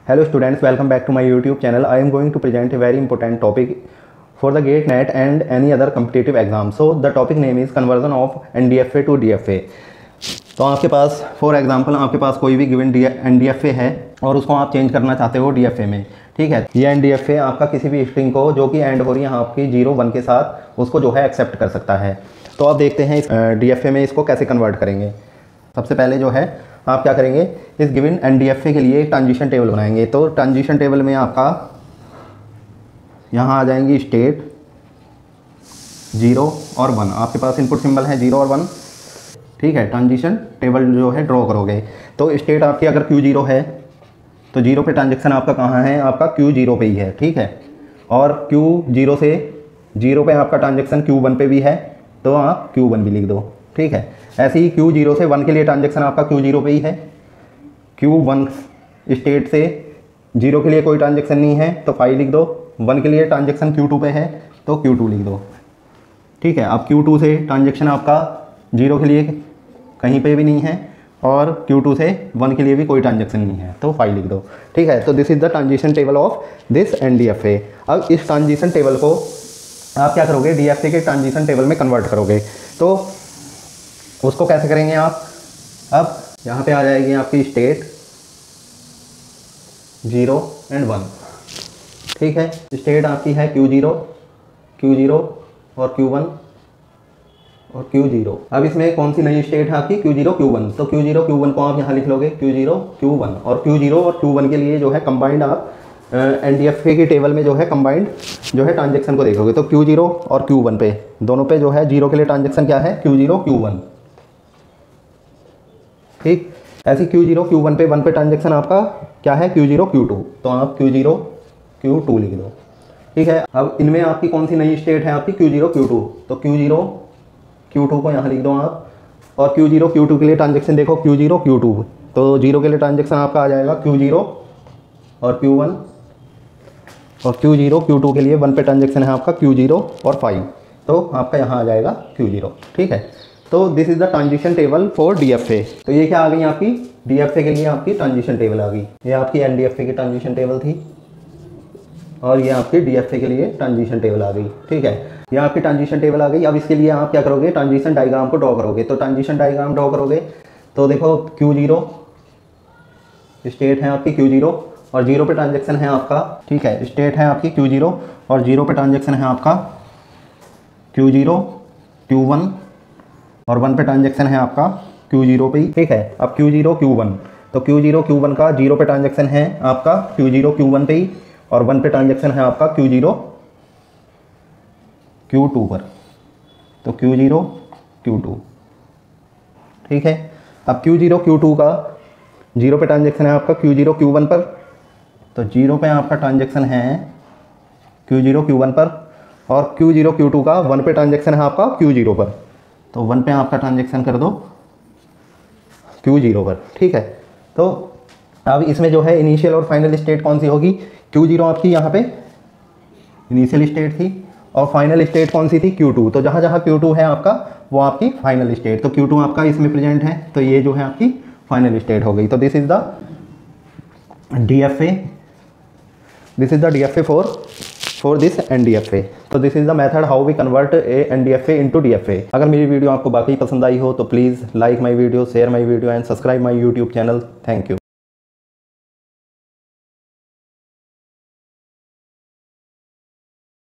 Hello students, welcome back to my YouTube channel. I am going to present a very important topic for the GATE, NET and any other competitive exam. So the topic name is conversion of NDFA to DFA. तो आपके पास for example आपके पास कोई भी given NDFA है और उसको आप change करना चाहते हो DFA में, ठीक है। ये NDFA आपका किसी भी स्ट्रिंग को जो कि एंड हो रही है आपकी 0 1 के साथ उसको जो है एक्सेप्ट कर सकता है। तो आप देखते हैं इस DFA में इसको कैसे कन्वर्ट करेंगे। सबसे पहले जो है आप क्या करेंगे, इस गिवन NDFA के लिए एक ट्रांजिशन टेबल बनाएंगे। तो ट्रांजिशन टेबल में आपका यहाँ आ जाएंगी स्टेट 0 और 1, आपके पास इनपुट सिंबल है 0 और 1, ठीक है। ट्रांजिशन टेबल जो है ड्रॉ करोगे तो स्टेट आपकी अगर Q0 है तो 0 पे ट्रांजेक्शन आपका कहाँ है, आपका Q0 पे ही है, ठीक है। और Q0 से 0 पे आपका ट्रांजेक्शन Q1 पे भी है तो आप Q1 भी लिख दो, ठीक है। ऐसे ही Q0 से 1 के लिए ट्रांजेक्शन आपका Q0 पे ही है। Q1 स्टेट से 0 के लिए कोई ट्रांजेक्शन नहीं है तो 5 लिख दो। 1 के लिए ट्रांजेक्शन Q2 पे है तो Q2 लिख दो, ठीक है। अब Q2 से ट्रांजेक्शन आपका 0 के लिए कहीं पे भी नहीं है और Q2 से 1 के लिए भी कोई ट्रांजेक्शन नहीं है तो 5 लिख दो, ठीक है। तो this is the transition table of this NDFA। अब इस ट्रांजिशन टेबल को आप क्या करोगे, DFA के ट्रांजिशन टेबल में कन्वर्ट करोगे। तो उसको कैसे करेंगे आप, अब यहाँ पे आ जाएगी आपकी स्टेट 0 एंड 1, ठीक है। स्टेट आपकी है Q0 और Q1 और Q0। अब इसमें कौन सी नई स्टेट है आपकी, Q0 Q1। तो Q0 Q1 को आप यहाँ लिख लोगे Q0 Q1 और Q0 और Q1 के लिए जो है कंबाइंड आप NDFA की टेबल में जो है कंबाइंड जो है ट्रांजेक्शन को देखोगे। तो Q0 और Q1 पे दोनों पे जो है 0 के लिए ट्रांजेक्शन क्या है, Q0 Q1, ठीक। ऐसी Q0 Q1 पे 1 पे ट्रांजेक्शन आपका क्या है, Q0 Q2, तो आप Q0 Q2 लिख दो, ठीक है। अब इनमें आपकी कौन सी नई स्टेट है आपकी Q0 Q2, तो Q0 Q2 को यहाँ लिख दो आप। और Q0 Q2 के लिए ट्रांजेक्शन देखो Q0 Q2, तो 0 के लिए ट्रांजेक्शन आपका आ जाएगा Q0 और Q1 और Q0 Q2 के लिए 1 पे ट्रांजेक्शन है आपका Q0 और 5, तो आपका यहाँ आ जाएगा Q0, ठीक है। तो this is the transition table for DFA। तो ये क्या आ गई आपकी DFA के लिए आपकी ट्रांजिशन टेबल आ गई। ये आपकी NDFA की ट्रांजिशन टेबल थी और ये आपकी DFA के लिए ट्रांजिशन टेबल आ गई, ठीक है। ये आपकी ट्रांजिशन टेबल आ गई। अब इसके लिए आप क्या करोगे, ट्रांजिशन डायग्राम को ड्रॉ करोगे। तो ट्रांजिशन डायग्राम ड्रॉ करोगे तो देखो Q0 स्टेट है आपकी Q0 और 0 पे ट्रांजेक्शन है आपका, ठीक है। स्टेट है आपकी Q0 और 0 पे ट्रांजेक्शन है आपका Q0 Q1 और 1 पे ट्रांजेक्शन है आपका Q0 पे ही, ठीक है। अब Q0 Q1, तो Q0 Q1 का 0 पे ट्रांजेक्शन है आपका Q0 Q1 पे ही और 1 पे ट्रांजेक्शन है आपका Q0 Q2 पर, तो Q0 Q2, ठीक है। अब Q0 Q2 का 0 पे ट्रांजेक्शन है आपका Q0 Q1 पर, तो 0 पे आपका ट्रांजेक्शन है Q0 Q1 पर और Q0 Q2 का 1 पे ट्रांजेक्शन है आपका Q0 पर, तो 1 पे आपका ट्रांजेक्शन कर दो Q0 पर, ठीक है। तो अब इसमें जो है इनिशियल और फाइनल स्टेट कौन सी होगी, Q0 आपकी यहाँ पे इनिशियल स्टेट थी और फाइनल स्टेट कौन सी थी, Q2। तो जहाँ जहाँ Q2 है आपका वो आपकी फाइनल स्टेट, तो Q2 आपका इसमें प्रेजेंट है तो ये जो है आपकी फाइनल स्टेट हो गई। तो this is the DFA for this NDFA। तो this is the method how we convert a NDFA into DFA। अगर मेरी वीडियो आपको बाकी पसंद आई हो तो please like my video, share my video and subscribe my YouTube channel. Thank you.